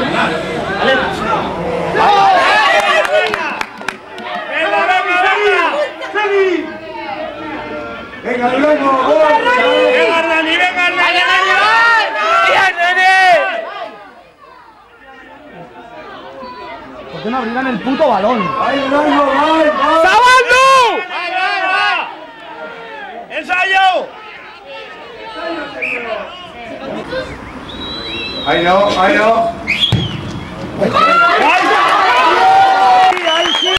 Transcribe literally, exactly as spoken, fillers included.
Venga, luego, venga, Dani, venga, Dani. ¡Bien, Dani! ¿Por qué no abrirán el puto balón? ¡Ahí, luego, va! ¡Sabaldu! ¡Ahí, ahí, va! ¡Ensayo! ¡Ahí no, ahí no! ¡Ahí!